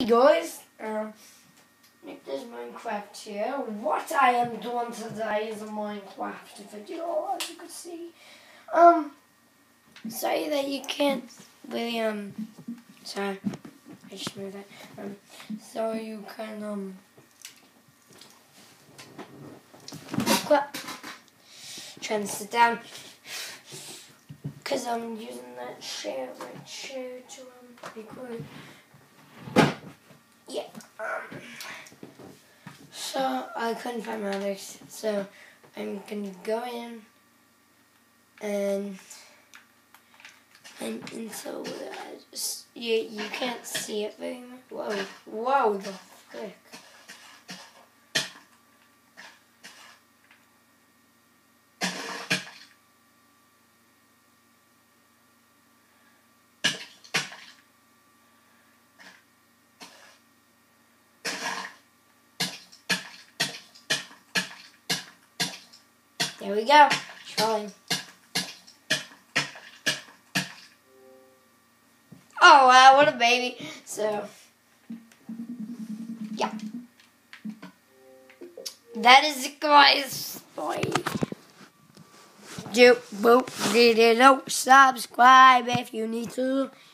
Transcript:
Hey guys, Nick does Minecraft here. What I am doing today is a Minecraft video, as you can see. Sorry that you can't really, sorry, I just moved that. So you can, trying to sit down, because I'm using that chair to, record. Yeah, so I couldn't find my others, so I'm gonna go in and so I just, you can't see it very much. Whoa, the frick. There we go. Showing. Oh wow, what a baby. So yeah. That is it, guys. Bye. Subscribe if you need to.